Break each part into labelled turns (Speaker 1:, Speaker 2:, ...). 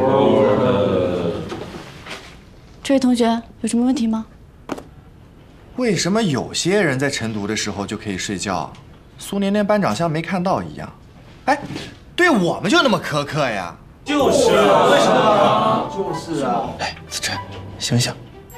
Speaker 1: 这位同学有什么问题吗？
Speaker 2: 为什么有些人在晨读的时候就可以睡觉，苏年连班长像没看到一样？哎，对我们就那么苛刻呀？
Speaker 3: 就是啊，为什么？
Speaker 2: 就是啊。哎，子晨，醒醒！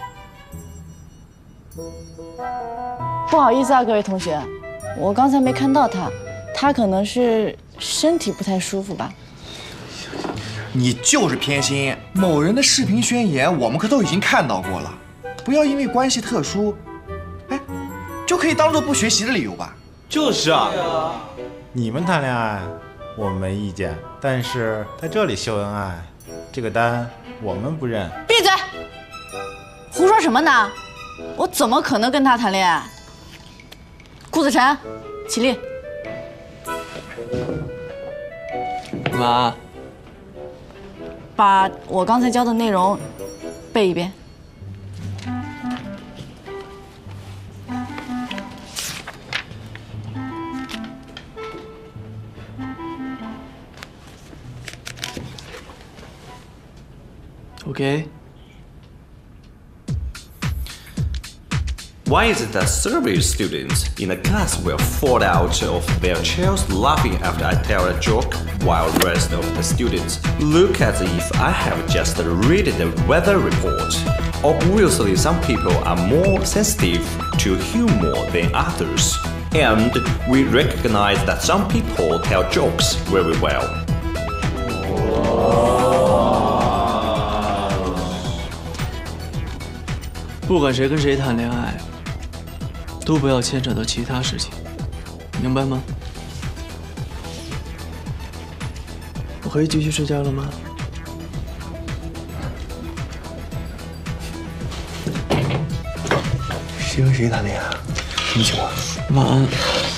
Speaker 1: 不好意思啊，各位同学，我刚才没看到他可能是身体不太舒服吧。
Speaker 2: 你就是偏心，某人的视频宣言我们可都已经看到过了，不要因为关系特殊，哎，就可以当做不学习的理由吧？
Speaker 3: 就是啊。
Speaker 4: 你们谈恋爱，我们没意见，但是在这里秀恩爱，这个单我们不认。
Speaker 1: 闭嘴！胡说什么呢？我怎么可能跟他谈恋爱？顾子晨，起立。
Speaker 5: 干嘛？
Speaker 1: 把我刚才教的内容背一遍。
Speaker 5: OK。
Speaker 6: Why is it that survey students in a class will fall out of their chairs laughing after I tell a joke, while the rest of the students look as if I have just read the weather report? Obviously, some people are more sensitive to humor than others, and we recognize that some people tell jokes very well.
Speaker 5: 不管谁跟谁谈恋爱，都不要牵扯到其他事情，明白吗？我可以继续睡觉了吗？
Speaker 2: 谁跟谁谈恋爱？你请我。
Speaker 5: 晚安。